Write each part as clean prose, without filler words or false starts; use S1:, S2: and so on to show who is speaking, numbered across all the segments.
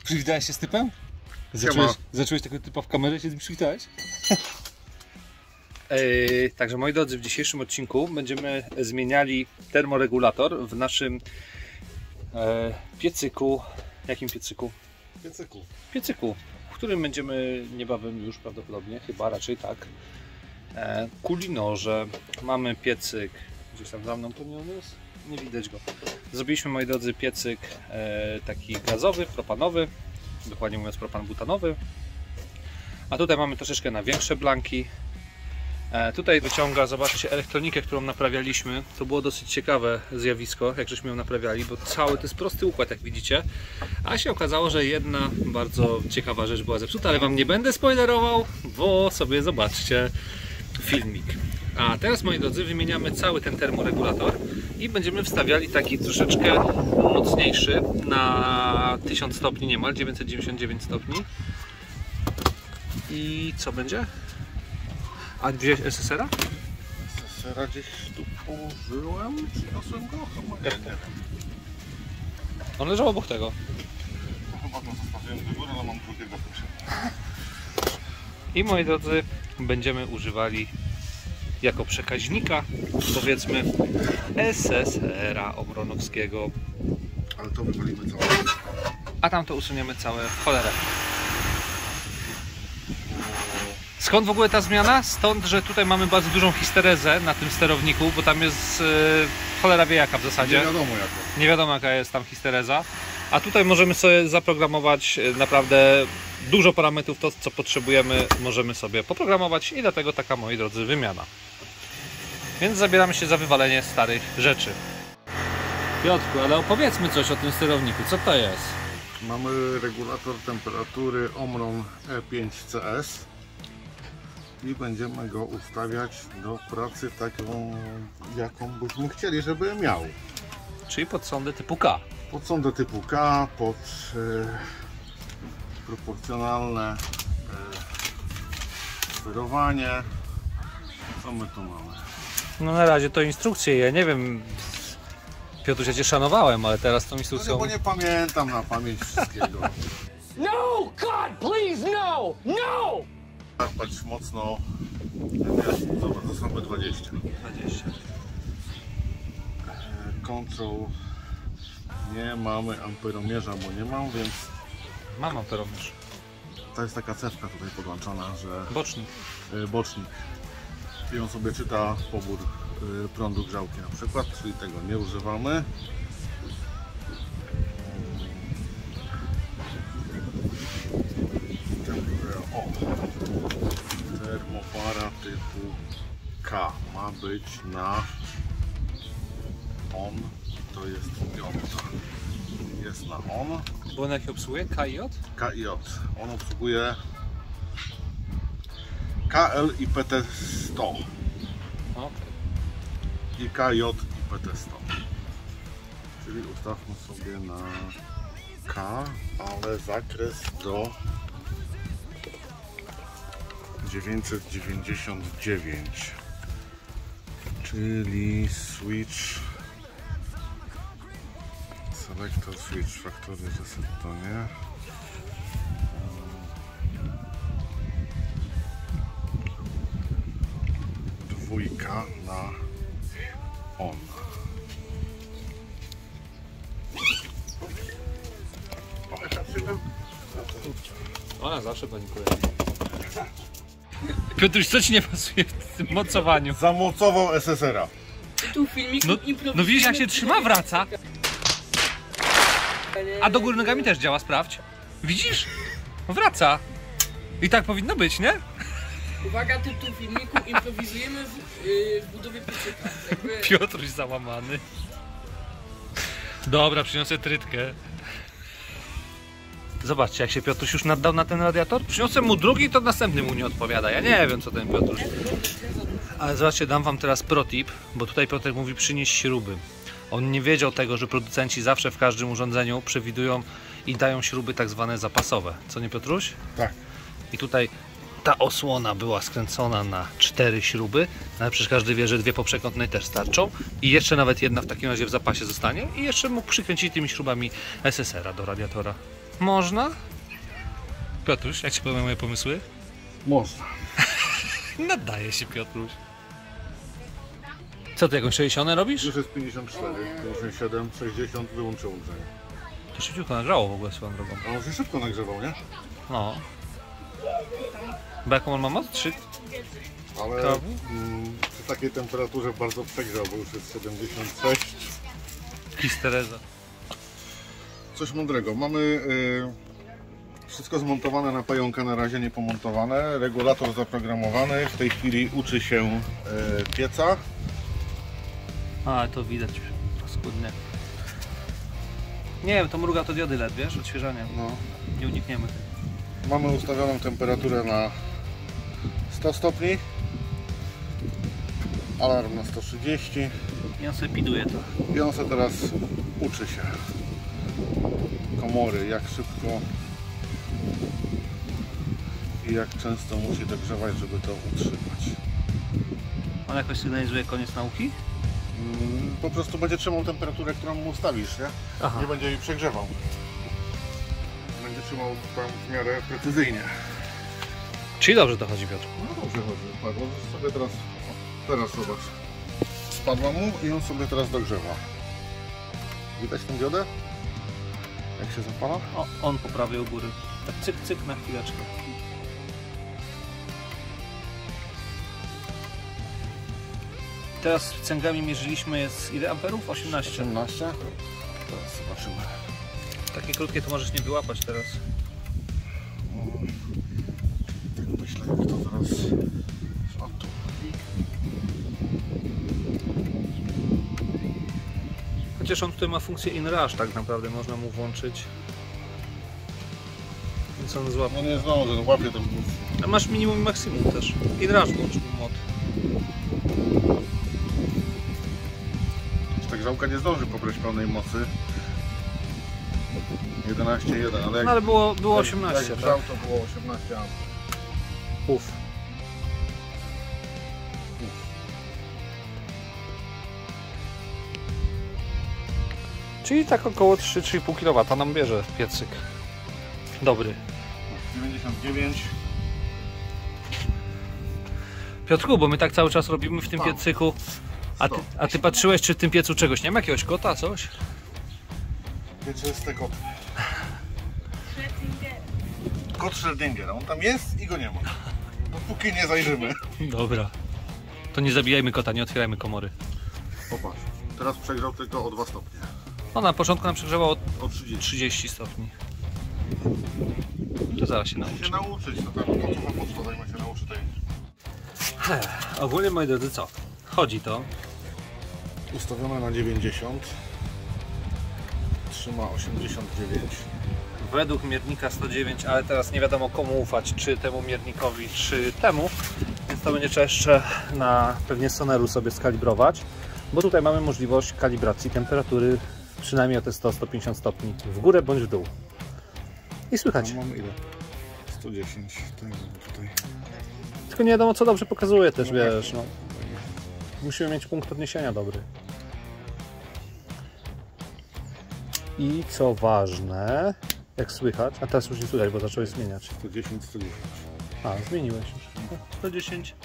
S1: Przywitałeś się z typem? Zacząłeś tego typa w kamerę, się z nim przywitałeś? Także moi drodzy, w dzisiejszym odcinku będziemy zmieniali termoregulator w naszym piecyku. Jakim piecyku? Piecyku, w którym będziemy niebawem już prawdopodobnie, chyba raczej tak, kuli noże. Mamy piecyk, gdzieś tam za mną pewnie on jest, nie widać go. Zrobiliśmy, moi drodzy, piecyk taki gazowy, propanowy, dokładnie mówiąc propan-butanowy. A tutaj mamy troszeczkę na większe blanki. Tutaj wyciąga, zobaczcie, elektronikę, którą naprawialiśmy. To było dosyć ciekawe zjawisko, jak żeśmy ją naprawiali, bo cały to jest prosty układ, jak widzicie. A się okazało, że jedna bardzo ciekawa rzecz była zepsuta, ale wam nie będę spoilerował, bo sobie zobaczcie filmik. A teraz, moi drodzy, wymieniamy cały ten termoregulator i będziemy wstawiali taki troszeczkę mocniejszy na 1000 stopni niemal, 999 stopni. I co będzie? A gdzieś SSR-a?
S2: SSR-a gdzieś tu położyłem, przyniosłem go? Chyba nie.
S1: On leżał obok tego.
S2: To chyba go zostawiłem do góry, ale mam drugiego potrzebę.
S1: I moi drodzy, będziemy używali jako przekaźnika, powiedzmy, SSR-a Omronowskiego.
S2: Ale to wywalimy całe.
S1: A tam to usuniemy całe w cholerę. Skąd w ogóle ta zmiana? Stąd, że tutaj mamy bardzo dużą histerezę na tym sterowniku, bo tam jest cholera wie jaka w zasadzie.
S2: Nie wiadomo jaka.
S1: Nie wiadomo jaka jest tam histereza. A tutaj możemy sobie zaprogramować naprawdę dużo parametrów, to co potrzebujemy możemy sobie poprogramować i dlatego taka, moi drodzy, wymiana. Więc zabieramy się za wywalenie starych rzeczy. Piotrku, ale opowiedzmy coś o tym sterowniku, co to jest?
S2: Mamy regulator temperatury Omron E5CS i będziemy go ustawiać do pracy taką, jaką byśmy chcieli, żeby miał.
S1: Czyli pod sondę typu K.
S2: Pod sondę typu K, pod proporcjonalne sterowanie. Co my tu mamy?
S1: No na razie to instrukcje, ja nie wiem, Piotruś, ja Cię szanowałem, ale teraz tą
S2: No
S1: instrukcją...
S2: nie, bo nie pamiętam na pamięć wszystkiego.
S3: No! God, please, no! No!
S2: Patrz mocno. Zobacz, to są 20.
S1: 20.
S2: Control. Nie mamy amperomierza, bo nie mam, więc
S1: Mam amperomierz.
S2: to jest taka cewka tutaj podłączona, że
S1: Bocznik.
S2: bocznik. I on sobie czyta pobór prądu grzałki na przykład, czyli tego nie używamy. O, termopara typu K ma być na on, to jest piąta. Jest na on.
S1: Bo on jaki obsługuje? KJ?
S2: KJ. On obsługuje KL i PT100
S1: Okay.
S2: i KJ i PT100. Czyli ustawmy sobie na K, ale zakres do 999, czyli switch selector switch factory reset to nie. Dwójka na on.
S1: Ona zawsze panikuje. Piotruś, co Ci nie pasuje w tym mocowaniu?
S2: Zamocował SSR-a.
S3: Tu filmiku
S1: No widzisz, jak się trzyma, wraca. A do góry nogami też działa, sprawdź. Widzisz? Wraca. I tak powinno być, nie?
S3: Uwaga, tytuł filmiku, improwizujemy w budowie piecyka.
S1: Piotruś załamany. Dobra, przyniosę trytkę. Zobaczcie, jak się Piotruś już naddał na ten radiator. Przyniosę mu drugi, to następny mu nie odpowiada. Ja nie wiem, co ten Piotruś. Ale zobaczcie, dam wam teraz protip, bo tutaj Piotrek mówi przynieść śruby. On nie wiedział tego, że producenci zawsze w każdym urządzeniu przewidują i dają śruby tak zwane zapasowe. Co nie, Piotruś?
S2: Tak.
S1: I tutaj ta osłona była skręcona na 4 śruby, ale przecież każdy wie, że 2 poprzekątne też starczą i jeszcze nawet jedna w takim razie w zapasie zostanie i jeszcze mógł przykręcić tymi śrubami SSR-a do radiatora. Można? Piotruś, jak ci podobają moje pomysły?
S2: Można.
S1: Nadaje się, Piotruś. Co ty, jakąś 60 robisz?
S2: Już jest 54, 57, 60, wyłączę łączenie.
S1: To szybciutko nagrzało w ogóle swoją drogą.
S2: A on się szybko nagrzewał, nie?
S1: No. Bo jaką on ma moc? 3?
S2: Ale przy takiej temperaturze bardzo przegrzał, bo już jest 76.
S1: Histereza.
S2: Coś mądrego. Mamy wszystko zmontowane na pająka, na razie nie pomontowane. Regulator zaprogramowany. W tej chwili uczy się pieca.
S1: A, to widać paskudnie. Nie wiem, to mruga to diody LED, wiesz, odświeżanie.
S2: No.
S1: Nie unikniemy.
S2: Mamy ustawioną temperaturę na 100 stopni. Alarm na 130.
S1: I on sobie piduje to.
S2: I on sobie teraz uczy się komory, jak szybko i jak często musi dogrzewać, żeby to utrzymać.
S1: On jakoś sygnalizuje koniec nauki?
S2: Po prostu będzie trzymał temperaturę, którą mu ustawisz, nie?
S1: Aha.
S2: Nie będzie jej przegrzewał. Będzie trzymał tam w miarę precyzyjnie.
S1: Czyli dobrze to chodzi, Piotr.
S2: No dobrze chodzi. Patrz, możesz sobie teraz zobacz. Spadła mu i on sobie teraz dogrzewa. Widać tę diodę? Jak się zapala?
S1: O, on po prawej u góry. Tak cyk, cyk na chwileczkę. Teraz cęgami mierzyliśmy, jest ile amperów? 18.
S2: 18. Teraz zobaczymy.
S1: Takie krótkie to możesz nie wyłapać teraz.
S2: Tak myślę, jak to zaraz... O, tu.
S1: Chociaż on tutaj ma funkcję in-rush, tak naprawdę można mu włączyć. Więc on złapie.
S2: No nie zdąży, no łapie ten bus.
S1: A masz minimum i maksimum też. In-rush włącz mu mod.
S2: Ta grzałka nie zdąży pobrać pełnej mocy. 11,1, ale jak...
S1: No ale było 18,
S2: jak
S1: tak?
S2: grzał, to było 18 amp.
S1: Uf. Czyli tak około 3-3,5 kW nam bierze piecyk. Dobry.
S2: 99.
S1: Piotrku, bo my tak cały czas robimy w tym piecyku. A ty patrzyłeś, czy w tym piecu czegoś nie ma? Jakiegoś kota, coś?
S2: Pieczysty kot. Kot Schrödingera. On tam jest i go nie ma. Dopóki nie zajrzymy.
S1: Dobra. To nie zabijajmy kota, nie otwierajmy komory.
S2: Popatrz. Teraz przegrzał tylko o 2 stopnie.
S1: No na początku nam przegrzała
S2: O 30.
S1: 30 stopni. To zaraz się
S2: Musi
S1: nauczy.
S2: się nauczyć. No tak, to co ma podstawę, ma się nauczy tej.
S1: Ogólnie, moi drodzy, co? Chodzi to.
S2: Ustawione na 90. Trzyma 89.
S1: Według miernika 109, ale teraz nie wiadomo komu ufać, czy temu miernikowi, czy temu. Więc to będzie trzeba jeszcze na pewnie soneru sobie skalibrować, bo tutaj mamy możliwość kalibracji temperatury przynajmniej o te 100-150 stopni w górę bądź w dół. I słychać.
S2: No, mam ile? 110. Tutaj.
S1: Tylko nie wiadomo co dobrze pokazuje też,
S2: No
S1: wiesz. No. Musimy mieć punkt odniesienia dobry. I co ważne, jak słychać, a teraz już nie słychać, bo zacząłeś zmieniać.
S2: 110, 110.
S1: A, zmieniłeś już. 110.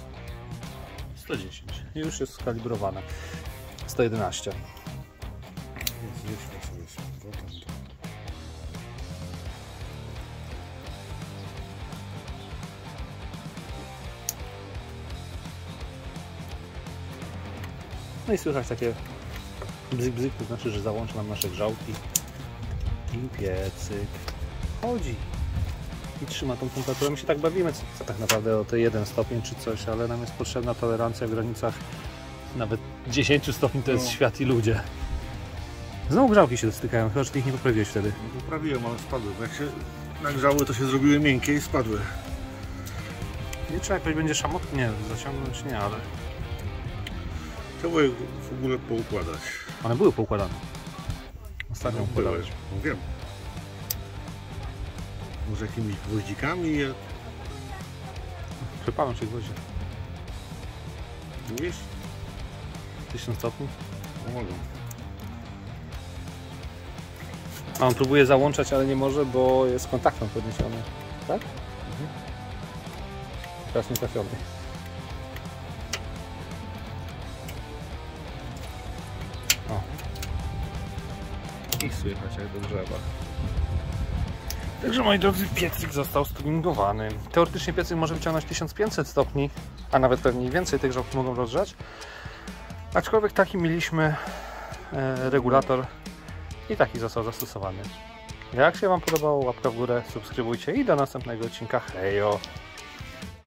S1: 110. I już jest skalibrowane. 111.
S2: Zjedźmy sobie z powrotem.
S1: No i słychać takie bzyk bzyk, to znaczy, że załączy nam nasze grzałki. I piecyk chodzi. I trzyma tą temperaturę. My się tak bawimy, co tak naprawdę o te 1 stopień czy coś, ale nam jest potrzebna tolerancja w granicach nawet 10 stopni to jest
S2: No.
S1: świat i ludzie. Znowu grzałki się dostykają, chyba że ty ich nie poprawiłeś wtedy.
S2: No poprawiłem, ale spadły. Bo jak się nagrzały, to się zrobiły miękkie i spadły.
S1: Nie trzeba jakoś będzie szamotnie zaciągnąć, nie, ale
S2: Trzeba je w ogóle poukładać.
S1: one były poukładane. Ostatnio układałeś.
S2: No wiem. Może jakimiś gwoździkami je...
S1: Przypalą się gwoździe.
S2: Mówisz?
S1: 1000 stopni.
S2: No mogą.
S1: A on próbuje załączać, ale nie może, bo jest kontaktem podniesiony. Tak? Teraz nie trafiony. O. I słychać jak do drzewa. Także moi drodzy, piecyk został stuningowany. Teoretycznie piecyk może wyciągnąć 1500 stopni, a nawet pewnie i więcej, tych grzałki mogą rozgrzać. Aczkolwiek taki mieliśmy regulator i taki został zastosowany. Jak się Wam podobało, łapka w górę, subskrybujcie i do następnego odcinka. Hejo!